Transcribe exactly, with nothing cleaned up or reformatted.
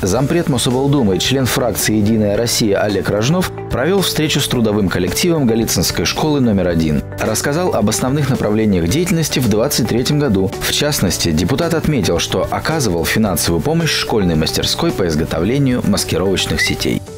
Зампред Мособлдумы, член фракции «Единая Россия» Олег Рожнов провел встречу с трудовым коллективом Голицынской школы номер один. Рассказал об основных направлениях деятельности в две тысячи двадцать третьем году. В частности, депутат отметил, что оказывал финансовую помощь школьной мастерской по изготовлению маскировочных сетей.